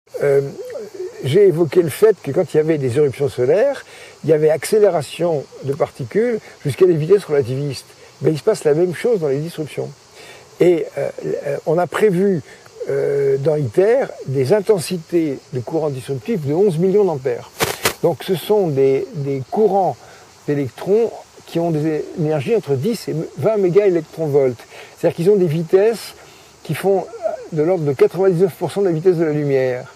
J'ai évoqué le fait que quand il y avait des éruptions solaires, il y avait accélération de particules jusqu'à des vitesses relativistes. Mais il se passe la même chose dans les disruptions. Et on a prévu dans ITER des intensités de courants disruptifs de 11 millions d'ampères. Donc ce sont des courants d'électrons qui ont des énergies entre 10 et 20 mégaélectronvolts. C'est-à-dire qu'ils ont des vitesses qui font de l'ordre de 99% de la vitesse de la lumière.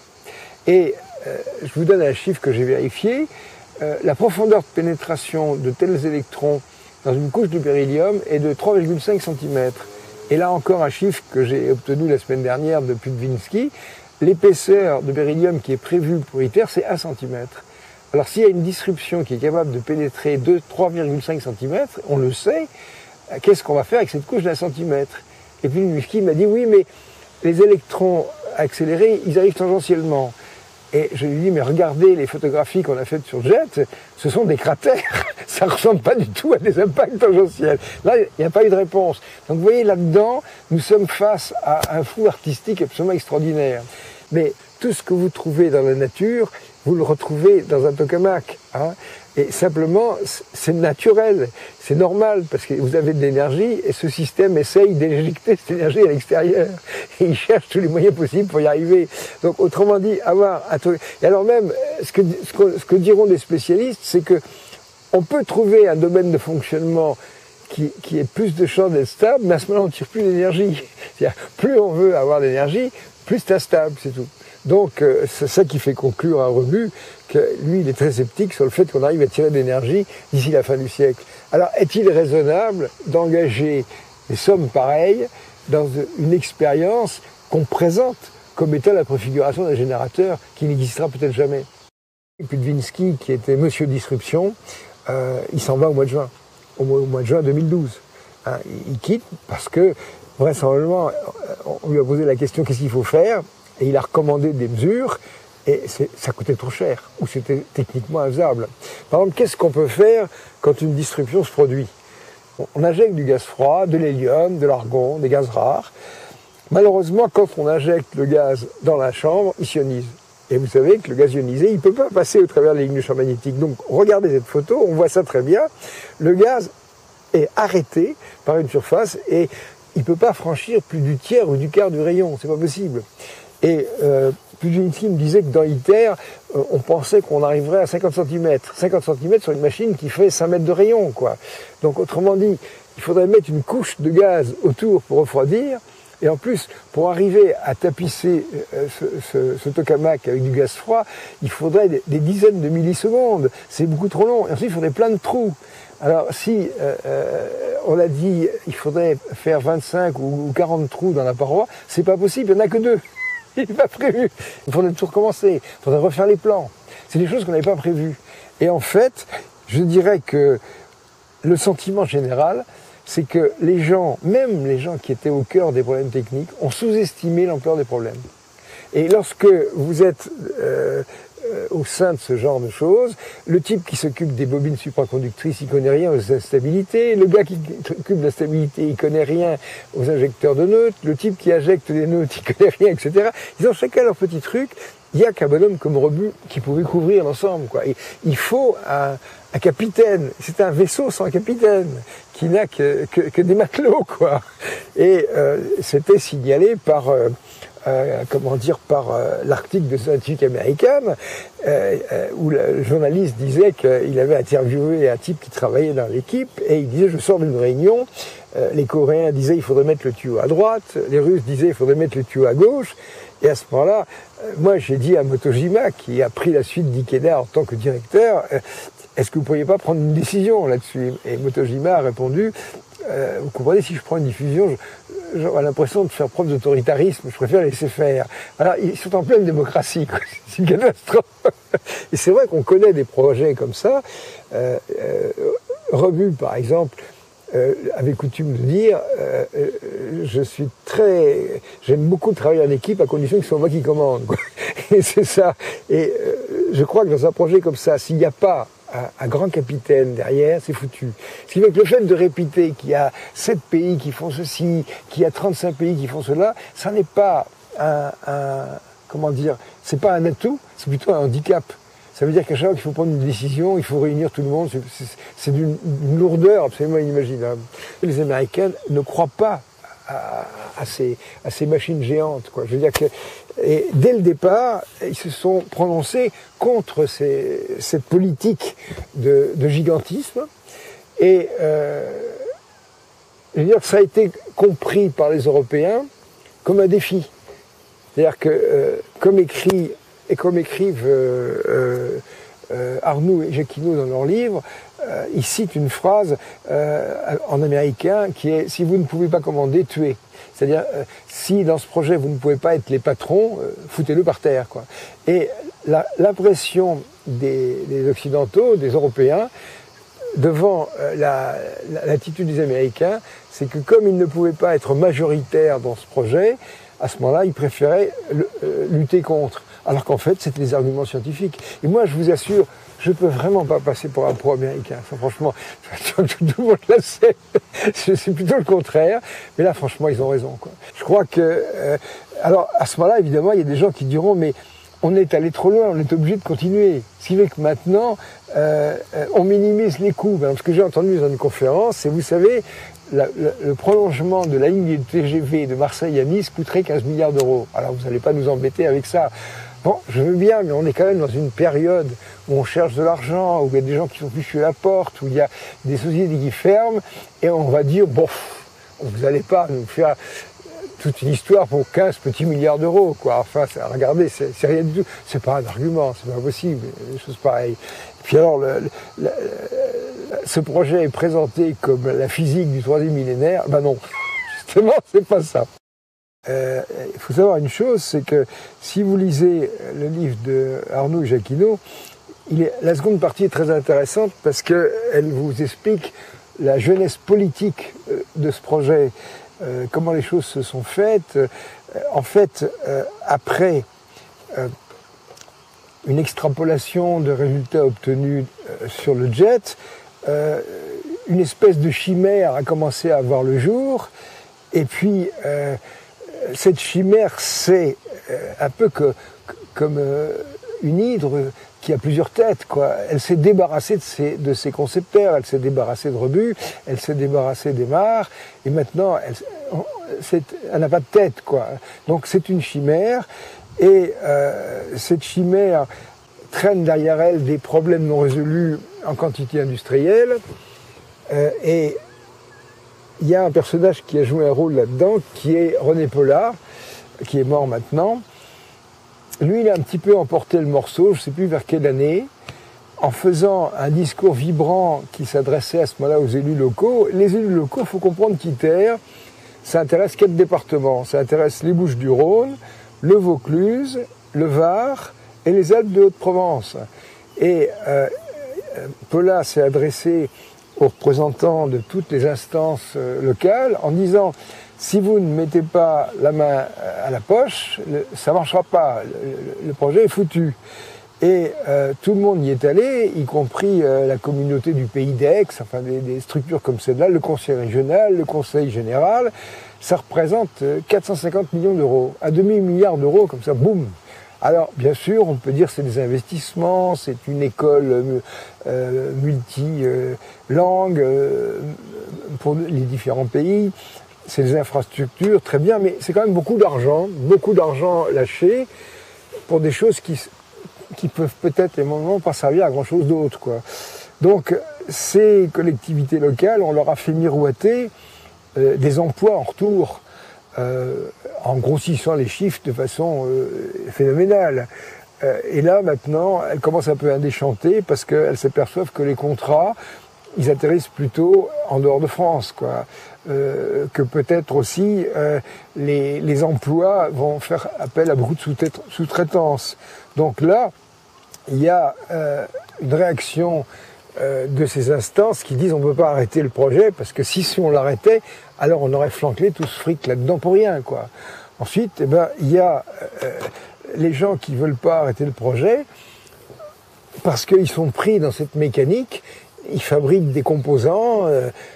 Et je vous donne un chiffre que j'ai vérifié. La profondeur de pénétration de tels électrons dans une couche de beryllium est de 3,5 cm. Et là encore un chiffre que j'ai obtenu la semaine dernière de Pudvinsky. L'épaisseur de beryllium qui est prévue pour ITER, c'est 1 cm. Alors s'il y a une disruption qui est capable de pénétrer 3,5 cm, on le sait, qu'est-ce qu'on va faire avec cette couche d'1 cm? Et puis Pudvinsky m'a dit oui, mais les électrons accélérés, ils arrivent tangentiellement. Et je lui ai dit, mais regardez les photographies qu'on a faites sur JET, ce sont des cratères, ça ne ressemble pas du tout à des impacts tangentiels. Là, il n'y a pas eu de réponse. Donc vous voyez, là-dedans, nous sommes face à un fou artistique absolument extraordinaire. Mais tout ce que vous trouvez dans la nature, vous le retrouvez dans un tokamak. Hein. Et simplement, c'est naturel, c'est normal, parce que vous avez de l'énergie, et ce système essaye d'éjecter cette énergie à l'extérieur. Et il cherche tous les moyens possibles pour y arriver. Donc, autrement dit, avoir un truc... Et alors même, ce que diront des spécialistes, c'est que on peut trouver un domaine de fonctionnement qui ait plus de chances d'être stable, mais à ce moment-là, on ne tire plus d'énergie. C'est-à-dire, plus on veut avoir d'énergie, plus c'est instable, c'est tout. Donc, c'est ça qui fait conclure à Rebu que lui, il est très sceptique sur le fait qu'on arrive à tirer de l'énergie d'ici la fin du siècle. Alors, est-il raisonnable d'engager des sommes pareilles dans une expérience qu'on présente comme étant la préfiguration d'un générateur qui n'existera peut-être jamais? Pudvinsky, qui était Monsieur Disruption, il s'en va au mois de juin, au mois de juin 2012. Hein, il quitte parce que, vraisemblablement, on lui a posé la question qu'est-ce qu'il faut faire, et il a recommandé des mesures, et ça coûtait trop cher, ou c'était techniquement infaisable. Par exemple, qu'est-ce qu'on peut faire quand une disruption se produit? On injecte du gaz froid, de l'hélium, de l'argon, des gaz rares. Malheureusement, quand on injecte le gaz dans la chambre, il s'ionise. Et vous savez que le gaz ionisé, il ne peut pas passer au travers des lignes de champ magnétique. Donc, regardez cette photo, on voit ça très bien. Le gaz est arrêté par une surface et il ne peut pas franchir plus du tiers ou du quart du rayon. C'est pas possible. Et Pudvinsky me disait que dans ITER, on pensait qu'on arriverait à 50 cm. 50 cm sur une machine qui fait 5 mètres de rayon, quoi. Donc, autrement dit, il faudrait mettre une couche de gaz autour pour refroidir. Et en plus, pour arriver à tapisser ce tokamak avec du gaz froid, il faudrait des dizaines de millisecondes. C'est beaucoup trop long. Et ensuite, il faudrait plein de trous. Alors, si on a dit il faudrait faire 25 ou 40 trous dans la paroi, c'est pas possible, il n'y en a que 2. Il n'est pas prévu. Il faudrait tout recommencer. Il faudrait refaire les plans. C'est des choses qu'on n'avait pas prévues. Et en fait, je dirais que le sentiment général, c'est que les gens, même les gens qui étaient au cœur des problèmes techniques, ont sous-estimé l'ampleur des problèmes. Et lorsque vous êtes au sein de ce genre de choses, le type qui s'occupe des bobines supraconductrices, il connaît rien aux instabilités, le gars qui s'occupe de la stabilité, il connaît rien aux injecteurs de nœutres, le type qui injecte les nœutres, il connaît rien, etc. Ils ont chacun leur petit truc. Il n'y a qu'un bonhomme comme Rebu qui pouvait couvrir l'ensemble, quoi. Et il faut un capitaine. C'est un vaisseau sans capitaine, qui n'a que des matelots, quoi. Et c'était signalé par l'article de Scientific American, où le journaliste disait qu'il avait interviewé un type qui travaillait dans l'équipe, et il disait, je sors d'une réunion, les Coréens disaient il faudrait mettre le tuyau à droite, les Russes disaient il faudrait mettre le tuyau à gauche, et à ce moment-là, moi j'ai dit à Motojima, qui a pris la suite d'Ikeda en tant que directeur, est-ce que vous ne pourriez pas prendre une décision là-dessus? Et Motojima a répondu, vous comprenez, si je prends une diffusion, j'aurais l'impression de faire preuve d'autoritarisme, je préfère laisser faire. Alors, ils sont en pleine démocratie, quoi. C'est une catastrophe. Et c'est vrai qu'on connaît des projets comme ça. Rebu, par exemple, avait coutume de dire, j'aime beaucoup travailler en équipe à condition que ce soit moi qui commande, quoi. Et c'est ça. Et je crois que dans un projet comme ça, s'il n'y a pas un grand capitaine derrière, c'est foutu. Ce qui fait que le fait de répéter qu'il y a 7 pays qui font ceci, qu'il y a 35 pays qui font cela, ça n'est pas comment dire, c'est pas un atout, c'est plutôt un handicap. Ça veut dire qu'à chaque fois qu'il faut prendre une décision, il faut réunir tout le monde. C'est d'une lourdeur absolument inimaginable. Les Américains ne croient pas à ces machines géantes, quoi. Je veux dire que, et dès le départ, ils se sont prononcés contre cette politique de gigantisme. Et je veux dire que ça a été compris par les Européens comme un défi. C'est-à-dire que, comme écrivent Arnoux et Jacquinot dans leur livre, ils citent une phrase en américain qui est « si vous ne pouvez pas commander, tuez ». C'est-à-dire, si dans ce projet vous ne pouvez pas être les patrons, foutez-le par terre, quoi. Et l'impression des Occidentaux, des Européens, devant l'attitude des Américains, c'est que comme ils ne pouvaient pas être majoritaires dans ce projet, à ce moment-là, ils préféraient lutter contre. Alors qu'en fait, c'était des arguments scientifiques. Et moi, je vous assure, je ne peux vraiment pas passer pour un pro-américain. Enfin, franchement, tout le monde le sait. C'est plutôt le contraire. Mais là, franchement, ils ont raison, quoi. Je crois que... alors, à ce moment-là, évidemment, il y a des gens qui diront, mais on est allé trop loin, on est obligé de continuer. Ce qui fait que maintenant, on minimise les coûts. Ce que j'ai entendu dans une conférence, c'est, vous savez, le prolongement de la ligne de TGV de Marseille à Nice coûterait 15 milliards d'euros. Alors, vous n'allez pas nous embêter avec ça. Bon, je veux bien, mais on est quand même dans une période où on cherche de l'argent, où il y a des gens qui sont fichus à la porte, où il y a des sociétés qui ferment, et on va dire, bon, vous n'allez pas nous faire toute une histoire pour 15 petits milliards d'euros, quoi. Enfin, regardez, c'est rien du tout. C'est pas un argument, c'est pas possible, des choses pareilles. Et puis alors, ce projet est présenté comme la physique du 3e millénaire. Ben non, justement, c'est pas ça. Il faut savoir une chose, c'est que si vous lisez le livre de Arnoux et Jacquinot, la seconde partie est très intéressante parce qu'elle vous explique la jeunesse politique de ce projet, comment les choses se sont faites. En fait, après une extrapolation de résultats obtenus sur le jet, une espèce de chimère a commencé à voir le jour, et puis cette chimère, c'est un peu comme une hydre qui a plusieurs têtes, quoi. Elle s'est débarrassée de ses concepteurs, elle s'est débarrassée de Rebut, elle s'est débarrassée d'Aimard, et maintenant, elle n'a pas de tête, quoi. Donc c'est une chimère, et cette chimère traîne derrière elle des problèmes non résolus en quantité industrielle, et il y a un personnage qui a joué un rôle là-dedans, qui est René Paula, qui est mort maintenant. Lui, il a un petit peu emporté le morceau, je ne sais plus vers quelle année, en faisant un discours vibrant qui s'adressait à ce moment-là aux élus locaux. Les élus locaux, il faut comprendre qu'ITER, ça intéresse 4 départements. Ça intéresse les Bouches-du-Rhône, le Vaucluse, le Var et les Alpes de Haute-Provence. Et Paula s'est adressé aux représentants de toutes les instances locales en disant « si vous ne mettez pas la main à la poche, ça ne marchera pas, le projet est foutu ». Et tout le monde y est allé, y compris la communauté du Pays d'Aix, enfin des structures comme celle-là, le conseil régional, le conseil général. Ça représente 450 millions d'euros, un demi-milliard d'euros comme ça, boum. Alors, bien sûr, on peut dire que c'est des investissements, c'est une école multilangue pour les différents pays, c'est des infrastructures, très bien, mais c'est quand même beaucoup d'argent lâché pour des choses qui peuvent peut-être, à un moment, pas servir à grand-chose d'autre, quoi. Donc, ces collectivités locales, on leur a fait miroiter des emplois en retour, en grossissant les chiffres de façon phénoménale. Et là, maintenant, elles commencent un peu à déchanter parce qu'elles s'aperçoivent que les contrats, ils atterrissent plutôt en dehors de France, quoi. Que peut-être aussi les emplois vont faire appel à beaucoup de sous-traitance. Donc là, il y a une réaction de ces instances qui disent on ne peut pas arrêter le projet parce que si on l'arrêtait, alors on aurait flanqué tout ce fric là-dedans pour rien, quoi. Ensuite, eh ben, il y a les gens qui ne veulent pas arrêter le projet parce qu'ils sont pris dans cette mécanique, ils fabriquent des composants,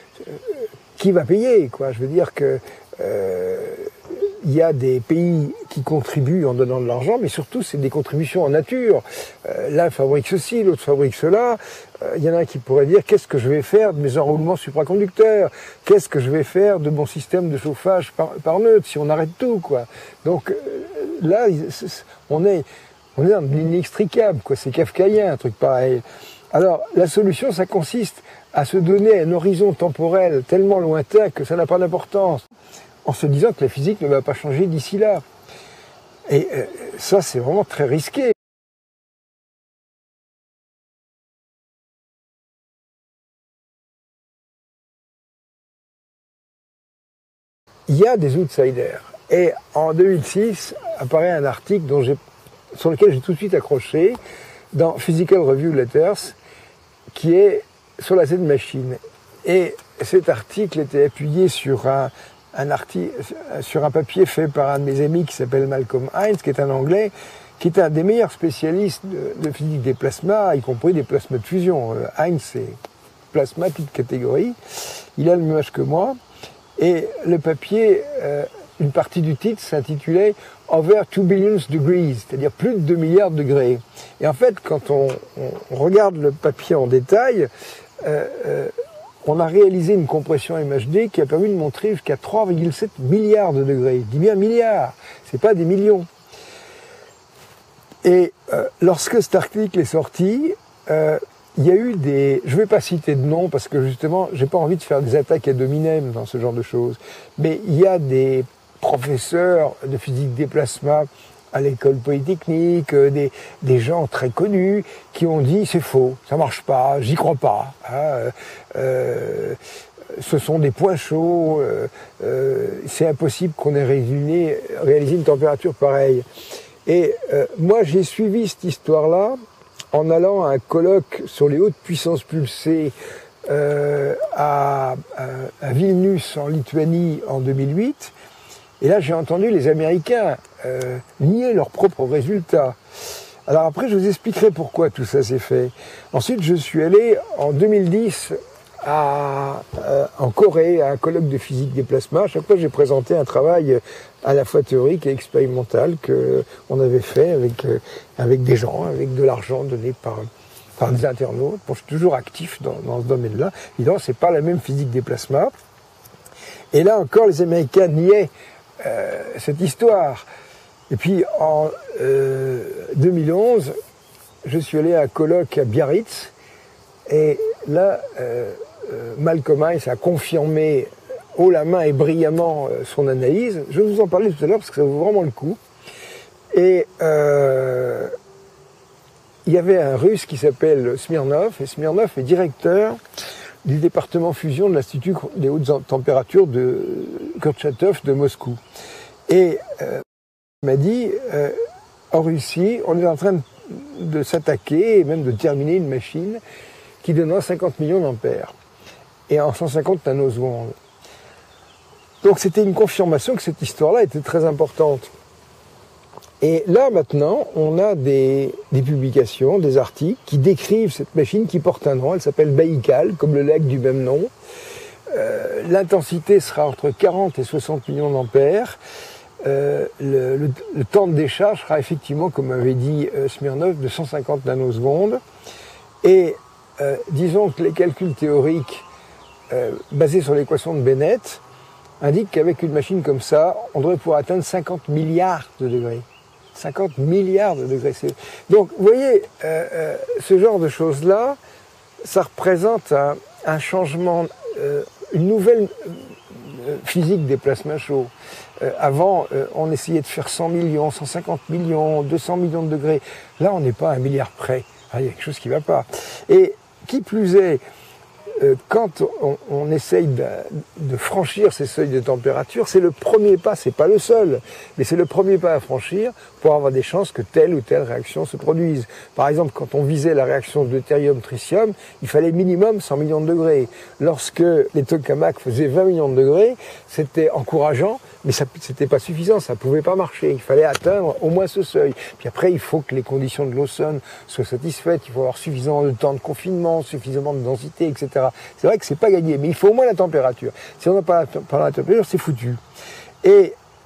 qui va payer, quoi. Je veux dire que il y a des pays qui contribuent en donnant de l'argent, mais surtout c'est des contributions en nature. L'un fabrique ceci, l'autre fabrique cela. Il y en a un qui pourrait dire qu'est-ce que je vais faire de mes enroulements supraconducteurs, qu'est-ce que je vais faire de mon système de chauffage par neutre si on arrête tout, quoi. Donc là, on est dans l'inextricable, quoi. C'est kafkaïen, un truc pareil. Alors la solution, ça consiste à se donner un horizon temporel tellement lointain que ça n'a pas d'importance, en se disant que la physique ne va pas changer d'ici là. Et ça, c'est vraiment très risqué. Il y a des outsiders. Et en 2006, apparaît un article sur lequel j'ai tout de suite accroché, dans Physical Review Letters, qui est sur la Z-machine. Et cet article était appuyé sur un papier fait par un de mes amis qui s'appelle Malcolm Hines, qui est un Anglais, qui est un des meilleurs spécialistes de physique des plasmas, y compris des plasmas de fusion. Hines, c'est plasma, toute catégorie. Il a le même âge que moi. Et le papier, une partie du titre s'intitulait « Over 2 billion degrees », c'est-à-dire plus de 2 milliards de degrés. Et en fait, quand on regarde le papier en détail, on a réalisé une compression MHD qui a permis de montrer jusqu'à 3,7 milliards de degrés. Je dis bien milliards, c'est pas des millions. Et lorsque cet article est sorti, il y a eu je vais pas citer de nom parce que justement, j'ai pas envie de faire des attaques ad hominem dans ce genre de choses, mais il y a des professeurs de physique des plasmas à l'école polytechnique, des gens très connus qui ont dit c'est faux, ça marche pas, j'y crois pas. Ce sont des points chauds, c'est impossible qu'on ait réalisé une température pareille. Et moi j'ai suivi cette histoire-là en allant à un colloque sur les hautes puissances pulsées à Vilnius en Lituanie en 2008. Et là, j'ai entendu les Américains nier leurs propres résultats. Alors après, je vous expliquerai pourquoi tout ça s'est fait. Ensuite, je suis allé en 2010 en Corée à un colloque de physique des plasmas. À chaque fois, j'ai présenté un travail à la fois théorique et expérimental qu'on avait fait avec des gens, avec de l'argent donné par des internautes. Bon, je suis toujours actif dans ce domaine-là. Évidemment, c'est pas la même physique des plasmas. Et là encore, les Américains niaient cette histoire. Et puis en 2011, je suis allé à un colloque à Biarritz, et là, Malcolm Hines a confirmé haut la main et brillamment son analyse. Je vais vous en parler tout à l'heure parce que ça vaut vraiment le coup. Et il y avait un Russe qui s'appelle Smirnov, et Smirnov est directeur du département fusion de l'Institut des hautes températures de Kurchatov de Moscou. Et il m'a dit, en Russie, on est en train de s'attaquer et même de terminer une machine qui donnera 50 millions d'ampères et en 150 nanosecondes. Donc c'était une confirmation que cette histoire-là était très importante. Et là maintenant, on a des publications, des articles qui décrivent cette machine qui porte un nom. Elle s'appelle Baïkal, comme le lac du même nom. L'intensité sera entre 40 et 60 millions d'ampères. Le temps de décharge sera effectivement, comme avait dit Smirnov, de 150 nanosecondes. Et disons que les calculs théoriques basés sur l'équation de Bennett indiquent qu'avec une machine comme ça, on devrait pouvoir atteindre 50 milliards de degrés. 50 milliards de degrés. Donc, vous voyez, ce genre de choses-là, ça représente un changement, une nouvelle physique des plasmas chauds. Avant, on essayait de faire 100 millions, 150 millions, 200 millions de degrés. Là, on n'est pas à 1 milliard près. Ah, il y a quelque chose qui ne va pas. Et qui plus est, quand on essaye de franchir ces seuils de température, c'est le premier pas, c'est pas le seul, mais c'est le premier pas à franchir pour avoir des chances que telle ou telle réaction se produise. Par exemple, quand on visait la réaction deutérium-tritium, il fallait minimum 100 millions de degrés. Lorsque les tokamaks faisaient 20 millions de degrés, c'était encourageant, mais c'était pas suffisant, ça pouvait pas marcher. Il fallait atteindre au moins ce seuil. Puis après, il faut que les conditions de l'ozone soient satisfaites, il faut avoir suffisamment de temps de confinement, suffisamment de densité, etc. C'est vrai que c'est pas gagné, mais il faut au moins la température. Si on n'a pas la température, c'est foutu. Et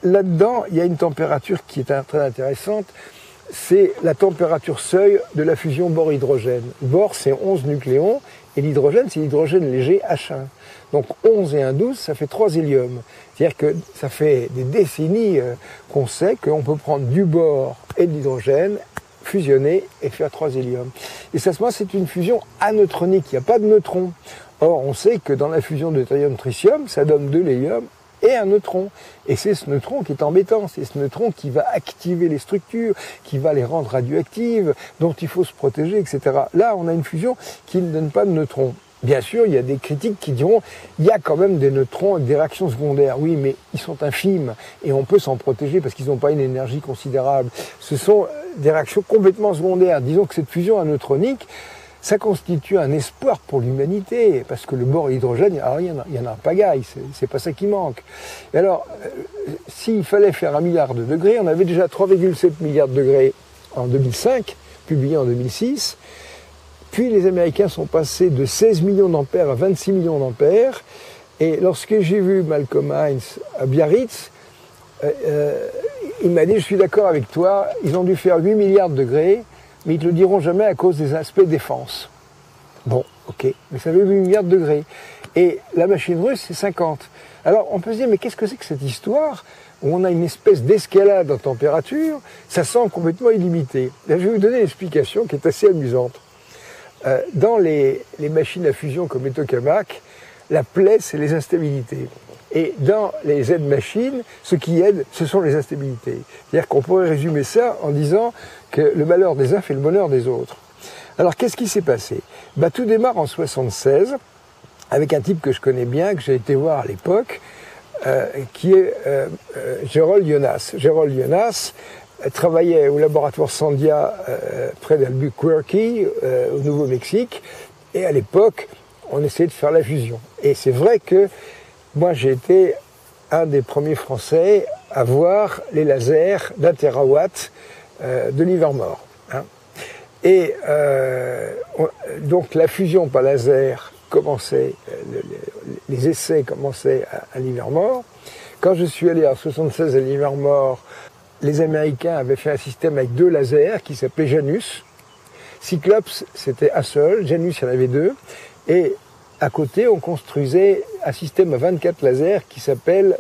là-dedans, il y a une température qui est très intéressante, c'est la température seuil de la fusion bore-hydrogène. Bore, c'est 11 nucléons, et l'hydrogène, c'est l'hydrogène léger H1. Donc 11 et 1, 12, ça fait 3 héliums. C'est-à-dire que ça fait des décennies qu'on sait qu'on peut prendre du bore et de l'hydrogène, fusionner et faire 3 héliums. Et ça, c'est une fusion aneutronique, il n'y a pas de neutrons. Or, on sait que dans la fusion de deutérium-tritium, ça donne 2 héliums et un neutron. Et c'est ce neutron qui est embêtant, c'est ce neutron qui va activer les structures, qui va les rendre radioactives, dont il faut se protéger, etc. Là, on a une fusion qui ne donne pas de neutrons. Bien sûr, il y a des critiques qui diront il y a quand même des neutrons avec des réactions secondaires. Oui, mais ils sont infimes et on peut s'en protéger parce qu'ils n'ont pas une énergie considérable. Ce sont des réactions complètement secondaires. Disons que cette fusion aneutronique, ça constitue un espoir pour l'humanité, parce que le bore et l'hydrogène, il y en a un pagaille, c'est pas ça qui manque. Et alors, s'il fallait faire 1 milliard de degrés, on avait déjà 3,7 milliards de degrés en 2005, publié en 2006, puis les Américains sont passés de 16 millions d'ampères à 26 millions d'ampères, et lorsque j'ai vu Malcolm Heinz à Biarritz, il m'a dit, je suis d'accord avec toi, ils ont dû faire 8 milliards de degrés, mais ils ne te le diront jamais à cause des aspects défense. Bon, ok, mais ça fait 8 milliards de degrés. Et la machine russe, c'est 50. Alors, on peut se dire, mais qu'est-ce que c'est que cette histoire où on a une espèce d'escalade en température, ça semble complètement illimité. Là, je vais vous donner une explication qui est assez amusante. Dans les machines à fusion comme les tokamaks, la plaie, c'est les instabilités. Et dans les Z-machines, ce qui aide, ce sont les instabilités. C'est-à-dire qu'on pourrait résumer ça en disant que le malheur des uns fait le bonheur des autres. Alors, qu'est-ce qui s'est passé? Tout démarre en 76, avec un type que je connais bien, que j'ai été voir à l'époque, qui est Gerold Jonas. Gerold Jonas travaillait au laboratoire Sandia près d'Albuquerque, au Nouveau-Mexique, et à l'époque, on essayait de faire la fusion. Et c'est vrai que moi, j'ai été un des premiers Français à voir les lasers d'1 terawatt de Livermore. Hein. Et donc la fusion par laser commençait, les essais commençaient à Livermore. Quand je suis allé en 76 à Livermore, les Américains avaient fait un système avec 2 lasers qui s'appelait Janus. Cyclops, c'était un seul, Janus, il y en avait 2. Et à côté, on construisait un système à 24 lasers qui s'appelle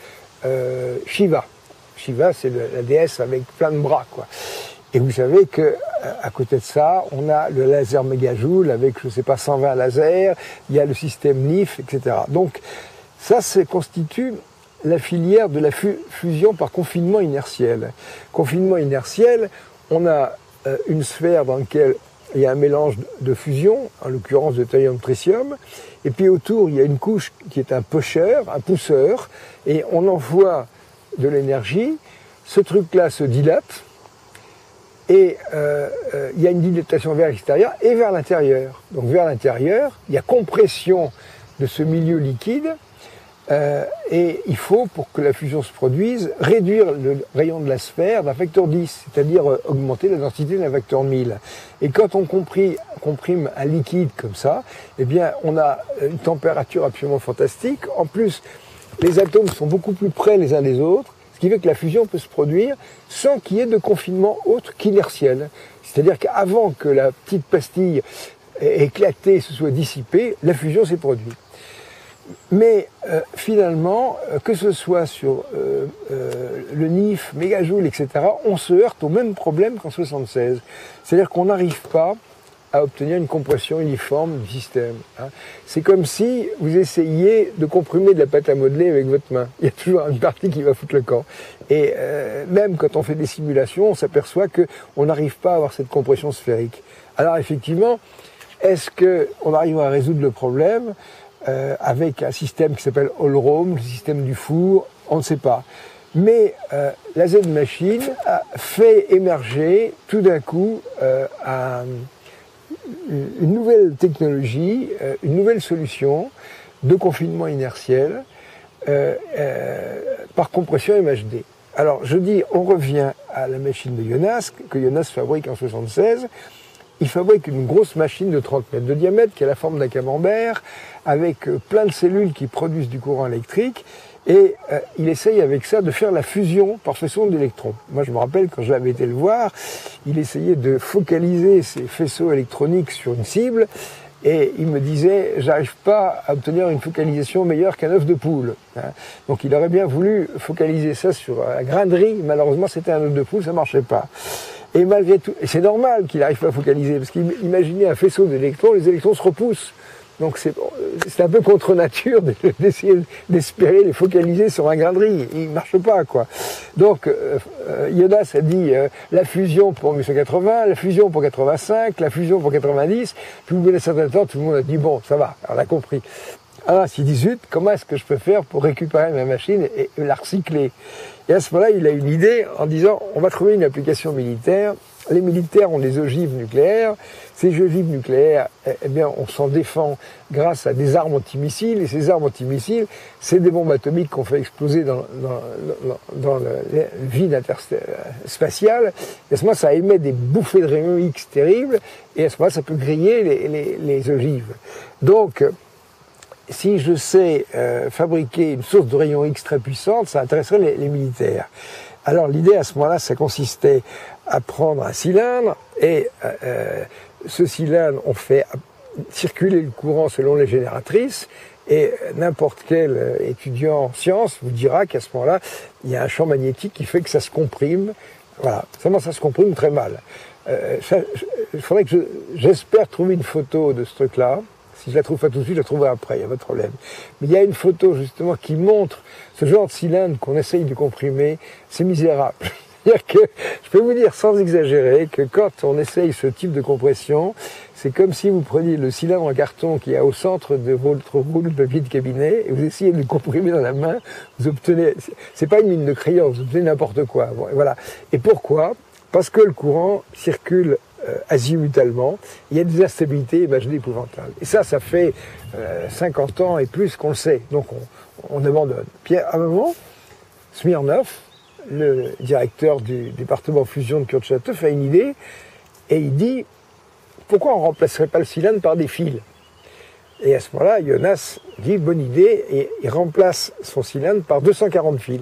Shiva. Shiva, c'est la déesse avec plein de bras, quoi. Et vous savez que à côté de ça, on a le laser mégajoule avec, je sais pas, 120 lasers. Il y a le système NIF, etc. Donc, ça constitue la filière de la fusion par confinement inertiel. Confinement inertiel, on a une sphère dans laquelle il y a un mélange de fusion, en l'occurrence de deutérium-tritium, et puis autour, il y a une couche qui est un pousseur, et on envoie de l'énergie, ce truc-là se dilate, et il y a une dilatation vers l'extérieur et vers l'intérieur. Donc vers l'intérieur, il y a compression de ce milieu liquide, et il faut, pour que la fusion se produise, réduire le rayon de la sphère d'un facteur 10, c'est-à-dire augmenter la densité d'un facteur 1000. Et quand on comprime un liquide comme ça, eh bien, on a une température absolument fantastique. En plus, les atomes sont beaucoup plus près les uns des autres, ce qui fait que la fusion peut se produire sans qu'il y ait de confinement autre qu'inertiel. C'est-à-dire qu'avant que la petite pastille ait éclaté, se soit dissipée, la fusion s'est produite. Mais finalement, que ce soit sur le NIF, mégajoule, etc., on se heurte au même problème qu'en 76. C'est-à-dire qu'on n'arrive pas à obtenir une compression uniforme du système. Hein. C'est comme si vous essayiez de comprimer de la pâte à modeler avec votre main. Il y a toujours une partie qui va foutre le camp. Et même quand on fait des simulations, on s'aperçoit qu'on n'arrive pas à avoir cette compression sphérique. Alors effectivement, est-ce qu'on arrivera à résoudre le problème avec un système qui s'appelle All-Roam, le système du four, on ne sait pas. Mais la Z-machine a fait émerger tout d'un coup une nouvelle technologie, une nouvelle solution de confinement inertiel par compression MHD. Alors je dis, on revient à la machine de Jonas, que Jonas fabrique en 76. Il fabrique une grosse machine de 30 mètres de diamètre qui a la forme d'un camembert, avec plein de cellules qui produisent du courant électrique. Et il essaye avec ça de faire la fusion par faisceau d'électrons. Moi je me rappelle quand j'avais été le voir, il essayait de focaliser ces faisceaux électroniques sur une cible, et il me disait, j'arrive pas à obtenir une focalisation meilleure qu'un œuf de poule. Donc il aurait bien voulu focaliser ça sur un grain de riz, malheureusement c'était un œuf de poule, ça marchait pas. Et malgré tout, et c'est normal qu'il n'arrive pas à focaliser, parce qu'imaginez un faisceau d'électrons, les électrons se repoussent. Donc c'est un peu contre nature d'essayer d'espérer les focaliser sur un grain de riz. Il marche pas, quoi. Donc Jonas a dit la fusion pour 1980, la fusion pour 85, la fusion pour 90. Puis au bout d'un certain temps, tout le monde a dit bon, ça va, on a compris. Alors il dit zut, comment est-ce que je peux faire pour récupérer ma machine et la recycler? Et à ce moment-là, il a une idée en disant on va trouver une application militaire. Les militaires ont des ogives nucléaires. Ces ogives nucléaires, eh bien, on s'en défend grâce à des armes antimissiles. Et ces armes antimissiles, c'est des bombes atomiques qu'on fait exploser dans le vide interspatial. Et à ce moment-là, ça émet des bouffées de rayons X terribles. Et à ce moment-là, ça peut griller les ogives. Donc, si je sais fabriquer une source de rayons X très puissante, ça intéresserait les militaires. Alors l'idée à ce moment-là, ça consistait à prendre un cylindre et ce cylindre, on fait circuler le courant selon les génératrices et n'importe quel étudiant en sciences vous dira qu'à ce moment-là, il y a un champ magnétique qui fait que ça se comprime. Voilà, seulement ça se comprime très mal. Il faudrait que j'espère trouver une photo de ce truc-là. Si je la trouve pas tout de suite, je la trouverai après, il n'y a pas de problème. Mais il y a une photo justement qui montre ce genre de cylindre qu'on essaye de comprimer, c'est misérable. C'est-à-dire que, je peux vous dire sans exagérer, que quand on essaye ce type de compression, c'est comme si vous preniez le cylindre en carton qu'il y a au centre de votre roule de papier de cabinet et vous essayez de le comprimer dans la main, vous obtenez, c'est pas une mine de crayon, vous obtenez n'importe quoi. Bon, voilà. Et pourquoi? Parce que le courant circule azimutalement, il y a des instabilités, imaginez, épouvantables. Et ça fait 50 ans et plus qu'on le sait, donc on abandonne. Puis à un moment, Smirnov, le directeur du département fusion de Kurtchatov, a une idée, et il dit, pourquoi on ne remplacerait pas le cylindre par des fils? Et à ce moment-là, Jonas dit, bonne idée, et il remplace son cylindre par 240 fils.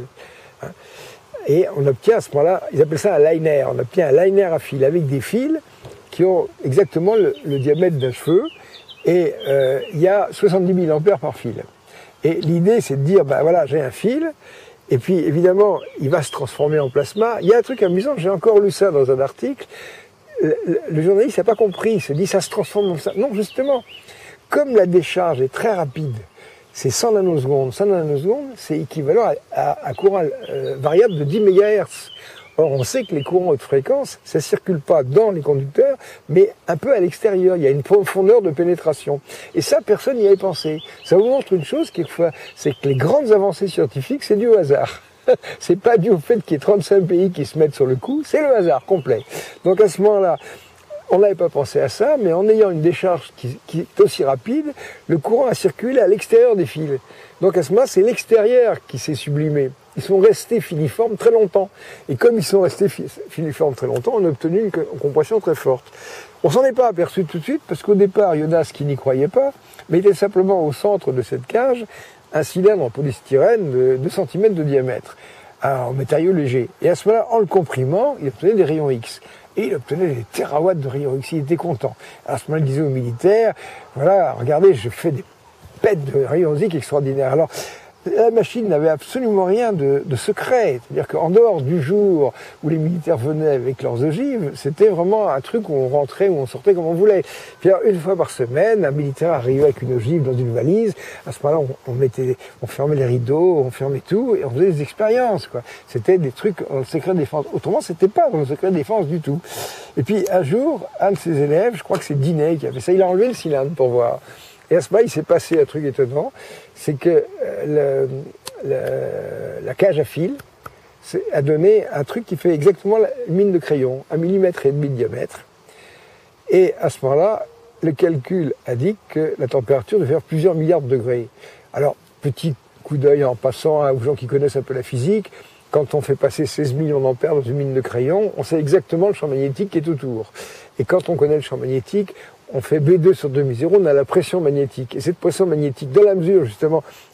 Et on obtient à ce moment-là, ils appellent ça un liner, on obtient un liner à fil avec des fils qui ont exactement le diamètre d'un cheveu, et il y a 70 000 ampères par fil. Et l'idée, c'est de dire, ben voilà, j'ai un fil, et puis évidemment, il va se transformer en plasma. Il y a un truc amusant, j'ai encore lu ça dans un article, le journaliste n'a pas compris, il se dit, ça se transforme en ça. Non, justement, comme la décharge est très rapide, c'est 100 nanosecondes. 100 nanosecondes, c'est équivalent à un courant variable de 10 MHz. Or, on sait que les courants haute fréquence, ça ne circule pas dans les conducteurs, mais un peu à l'extérieur. Il y a une profondeur de pénétration. Et ça, personne n'y avait pensé. Ça vous montre une chose, quelquefois, c'est que les grandes avancées scientifiques, c'est dû au hasard. C'est pas dû au fait qu'il y ait 35 pays qui se mettent sur le coup, c'est le hasard complet. Donc à ce moment-là, on n'avait pas pensé à ça, mais en ayant une décharge qui est aussi rapide, le courant a circulé à l'extérieur des fils. Donc à ce moment-là, c'est l'extérieur qui s'est sublimé. Ils sont restés filiformes très longtemps. Et comme ils sont restés filiformes très longtemps, on a obtenu une compression très forte. On s'en est pas aperçu tout de suite, parce qu'au départ, Jonas, qui n'y croyait pas, mettait simplement au centre de cette cage un cylindre en polystyrène de 2 cm de diamètre, en matériau léger. Et à ce moment-là, en le comprimant, il obtenait des rayons X. Et il obtenait des térawatts de rayons X. Il était content. À ce moment-là, il disait aux militaires, voilà, regardez, je fais des pètes de rayons X extraordinaires. Alors, la machine n'avait absolument rien de secret. C'est-à-dire qu'en dehors du jour où les militaires venaient avec leurs ogives, c'était vraiment un truc où on rentrait, où on sortait comme on voulait. Puis alors, une fois par semaine, un militaire arrivait avec une ogive dans une valise. À ce moment-là, on fermait les rideaux, on fermait tout, et on faisait des expériences, quoi. C'était des trucs dans le secret de défense. Autrement, c'était pas dans le secret de défense du tout. Et puis, un jour, un de ses élèves, je crois que c'est Dinet qui a fait ça, il a enlevé le cylindre pour voir. Et à ce moment-là, il s'est passé un truc étonnant, c'est que la cage à fil a donné un truc qui fait exactement la mine de crayon, 1,5 mm de diamètre. Et à ce moment-là, le calcul indique que la température devait faire plusieurs milliards de degrés. Alors, petit coup d'œil en passant aux gens qui connaissent un peu la physique, quand on fait passer 16 millions d'ampères dans une mine de crayon, on sait exactement le champ magnétique qui est autour. Et quand on connaît le champ magnétique, on fait B2 sur demi-zéro, on a la pression magnétique. Et cette pression magnétique, dans la mesure justement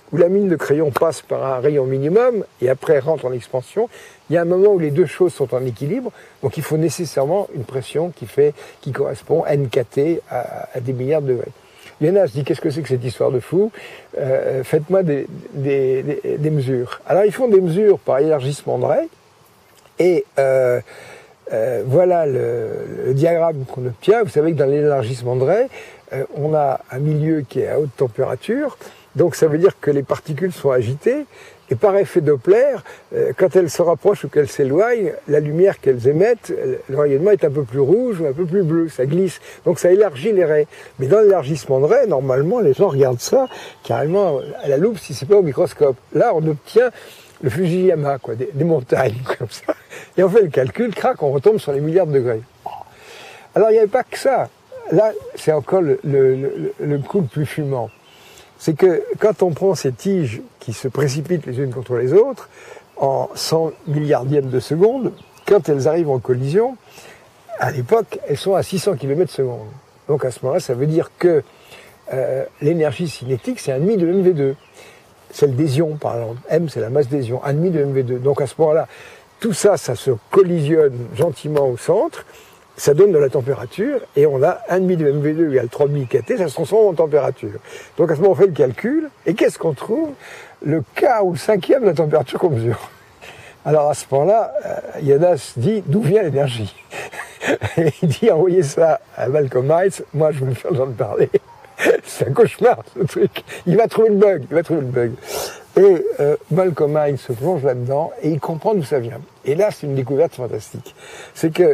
où la mine de crayon passe par un rayon minimum et après rentre en expansion, il y a un moment où les deux choses sont en équilibre, donc il faut nécessairement une pression qui correspond à nkt à des milliards de degrés. Léna se dit, qu'est-ce que c'est que cette histoire de fou? Faites-moi des mesures. Alors ils font des mesures par élargissement de Ray, et voilà le diagramme qu'on obtient. Vous savez que dans l'élargissement de Ray, on a un milieu qui est à haute température, donc ça veut dire que les particules sont agitées, et par effet Doppler, quand elles se rapprochent ou qu'elles s'éloignent, la lumière qu'elles émettent, le rayonnement est un peu plus rouge ou un peu plus bleu, ça glisse. Donc ça élargit les raies. Mais dans l'élargissement de raies, normalement, les gens regardent ça carrément à la loupe si c'est pas au microscope. Là, on obtient le Fujiyama, quoi, des montagnes comme ça. Et on fait le calcul, crac, on retombe sur les milliards de degrés. Alors il n'y avait pas que ça. Là, c'est encore le coup le plus fumant. C'est que quand on prend ces tiges qui se précipitent les unes contre les autres, en 100 milliardièmes de seconde, quand elles arrivent en collision, à l'époque, elles sont à 600 km/s. Donc à ce moment-là, ça veut dire que l'énergie cinétique, c'est 1,5 de mv2. Celle des ions, par exemple. M, c'est la masse des ions, 1,5 de mv2. Donc à ce moment-là, tout ça, ça se collisionne gentiment au centre, ça donne de la température, et on a 1,5 de mv2 égale 3000 kT, ça se transforme en température. Donc à ce moment, on fait le calcul, et qu'est-ce qu'on trouve? Le quart ou le cinquième de la température qu'on mesure. Alors à ce moment-là, Jonas dit, d'où vient l'énergie? Et il dit, envoyez ça à Malcolm Hines, moi je vais me faire entendre parler. C'est un cauchemar, ce truc. Il va trouver le bug, Et Malcolm Hines se plonge là-dedans, et il comprend d'où ça vient. Et là, c'est une découverte fantastique. C'est que,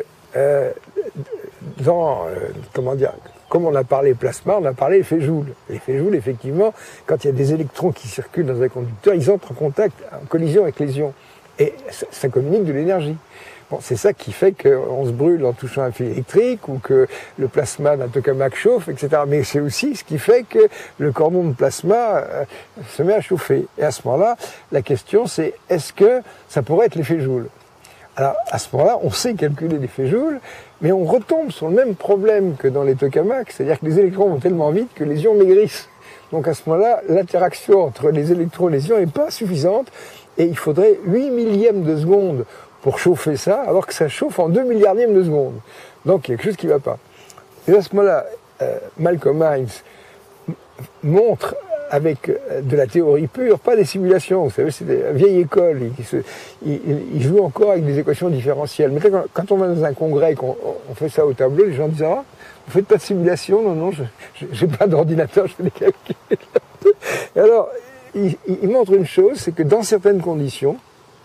comme on a parlé plasma, on a parlé effet Joule. L'effet Joule, effectivement, quand il y a des électrons qui circulent dans un conducteur, ils entrent en contact, en collision avec les ions. Et ça communique de l'énergie. Bon, c'est ça qui fait qu'on se brûle en touchant un fil électrique, ou que le plasma d'un tokamak chauffe, etc. Mais c'est aussi ce qui fait que le cordon de plasma se met à chauffer. Et à ce moment-là, la question c'est, est-ce que ça pourrait être l'effet Joule? Alors, à ce moment-là, on sait calculer l'effet Joule, mais on retombe sur le même problème que dans les tokamaks, c'est-à-dire que les électrons vont tellement vite que les ions maigrissent. Donc à ce moment-là, l'interaction entre les électrons et les ions n'est pas suffisante, et il faudrait 8 millièmes de seconde pour chauffer ça, alors que ça chauffe en 2 milliardièmes de seconde. Donc il y a quelque chose qui ne va pas. Et à ce moment-là, Malcolm Hines montre avec de la théorie pure, pas des simulations. Vous savez, c'est la vieille école. Il joue encore avec des équations différentielles. Mais quand on va dans un congrès et qu'on fait ça au tableau, les gens disent « Ah, vous faites pas de simulation? Non, non, j'ai pas d'ordinateur, je fais des calculs. » Et alors, il montre une chose, c'est que dans certaines conditions,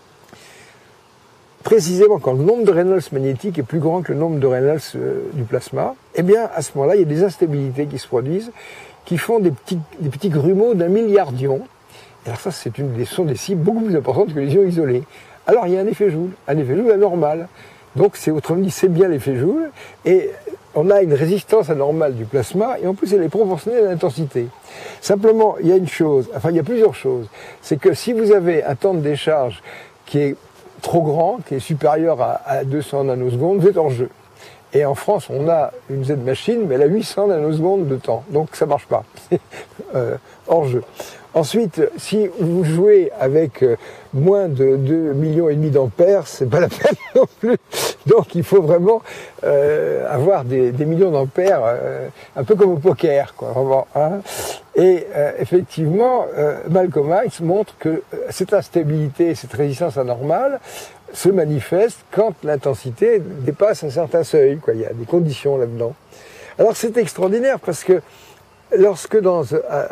précisément quand le nombre de Reynolds magnétique est plus grand que le nombre de Reynolds du plasma, eh bien, à ce moment-là, il y a des instabilités qui se produisent, qui font des petits grumeaux d'1 milliard d'ions. Et alors ça, sont des cibles beaucoup plus importantes que les ions isolés. Alors il y a un effet Joule anormal. Donc autrement dit, c'est bien l'effet Joule, et on a une résistance anormale du plasma, et en plus elle est proportionnelle à l'intensité. Simplement, il y a plusieurs choses. C'est que si vous avez un temps de décharge qui est trop grand, qui est supérieur à 200 nanosecondes, vous êtes hors jeu. Et en France, on a une Z-machine, mais elle a 800 nanosecondes de temps. Donc ça marche pas. Hors jeu. Ensuite, si vous jouez avec moins de 2,5 millions d'ampères, c'est pas la peine non plus. Donc il faut vraiment avoir des millions d'ampères, un peu comme au poker, quoi, vraiment. Hein. Et effectivement, Malcolm Hines montre que cette instabilité, cette résistance anormale se manifeste quand l'intensité dépasse un certain seuil, quoi. Il y a des conditions là-dedans. Alors c'est extraordinaire parce que lorsque dans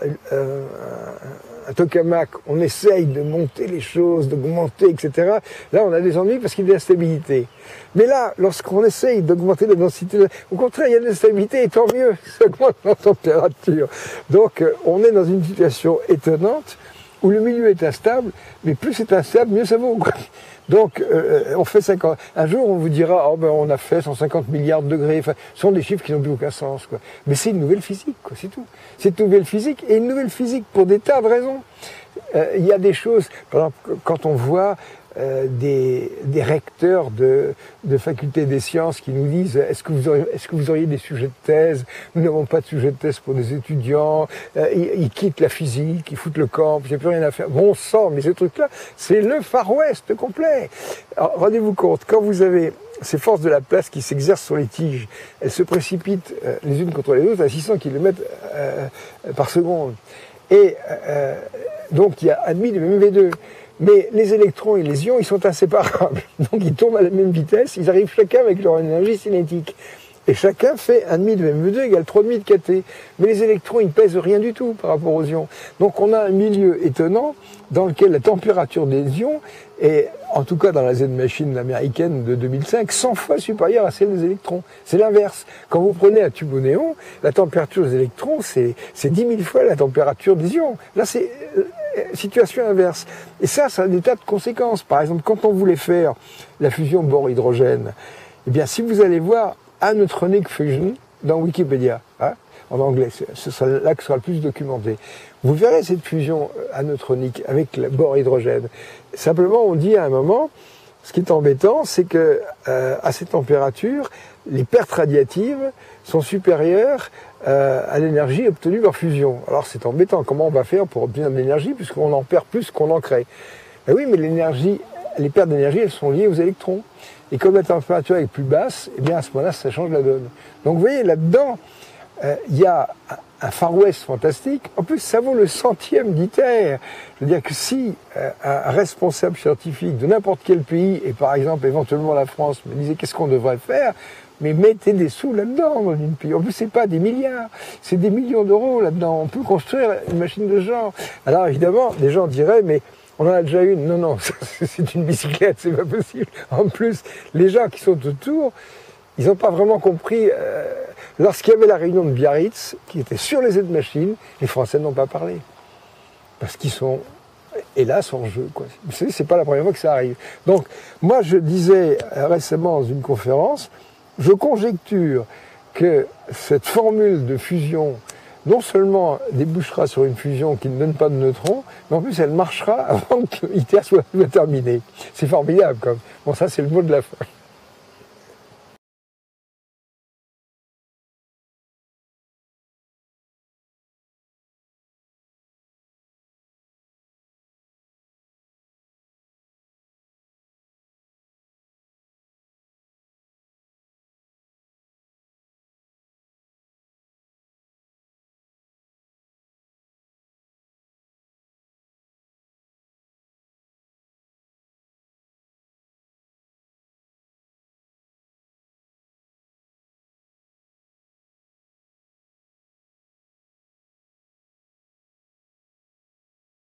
un tokamak, on essaye de monter les choses, d'augmenter, etc., là on a des ennuis parce qu'il y a de l'instabilité. Mais là, lorsqu'on essaye d'augmenter la densité, au contraire, il y a de l'instabilité, et tant mieux, ça augmente la température. Donc on est dans une situation étonnante où le milieu est instable, mais plus c'est instable, mieux ça vaut, quoi. Donc, on fait 50. Un jour, on vous dira, oh ben, on a fait 150 milliards de degrés. Enfin, ce sont des chiffres qui n'ont plus aucun sens, quoi. Mais c'est une nouvelle physique, quoi, c'est tout. C'est une nouvelle physique, et une nouvelle physique pour des tas de raisons. Il y a des choses, par exemple, quand on voit des recteurs de facultés des sciences qui nous disent est-ce que vous auriez des sujets de thèse? Nous n'avons pas de sujet de thèse pour des étudiants. Ils quittent la physique, ils foutent le camp, il n'y a plus rien à faire. Bon sang, mais ces trucs-là, c'est le Far West complet. Rendez-vous compte, quand vous avez ces forces de la place qui s'exercent sur les tiges, elles se précipitent les unes contre les autres à 600 km par seconde. Et donc il y a 1,5 de MV2. Mais les électrons et les ions, ils sont inséparables. Donc ils tombent à la même vitesse, ils arrivent chacun avec leur énergie cinétique. Et chacun fait 1,5 de MV2 égale 3,5 de kT. Mais les électrons, ils pèsent rien du tout par rapport aux ions. Donc on a un milieu étonnant dans lequel la température des ions est, en tout cas dans la Z-Machine américaine de 2005, 100 fois supérieure à celle des électrons. C'est l'inverse. Quand vous prenez un tube au néon, la température des électrons, c'est 10 000 fois la température des ions. Là, c'est situation inverse. Et ça a des tas de conséquences. Par exemple, quand on voulait faire la fusion bore-hydrogène, eh bien, si vous allez voir Aneutronic Fusion dans Wikipédia, hein, en anglais, ce sera là que sera le plus documenté. Vous verrez cette fusion aneutronique avec le bore-hydrogène. Simplement, on dit à un moment, ce qui est embêtant, c'est que à cette température, les pertes radiatives sont supérieures à l'énergie obtenue par fusion. Alors c'est embêtant. Comment on va faire pour obtenir de l'énergie puisqu'on en perd plus qu'on en crée? Ben oui, mais les pertes d'énergie, elles sont liées aux électrons. Et comme la température est plus basse, eh bien à ce moment-là, ça change la donne. Donc vous voyez, là-dedans, il y a un Far West fantastique. En plus, ça vaut le centième d'ITER. Je veux dire que si un responsable scientifique de n'importe quel pays, et par exemple éventuellement la France, me disait qu'est-ce qu'on devrait faire, mais mettez des sous là-dedans dans une pays. En plus, c'est pas des milliards, c'est des millions d'euros là-dedans. On peut construire une machine de ce genre. Alors évidemment, des gens diraient, mais on en a déjà une. Non, non, c'est une bicyclette, c'est pas possible. En plus, les gens qui sont autour, ils n'ont pas vraiment compris. Lorsqu'il y avait la réunion de Biarritz, qui était sur les Z-Machines, les Français n'ont pas parlé. Parce qu'ils sont, hélas, en jeu, quoi. Vous savez, c'est pas la première fois que ça arrive. Donc, moi, je disais récemment dans une conférence, je conjecture que cette formule de fusion, non seulement débouchera sur une fusion qui ne donne pas de neutrons, mais en plus elle marchera avant que ITER soit terminé. C'est formidable, comme. Bon, ça c'est le mot de la fin.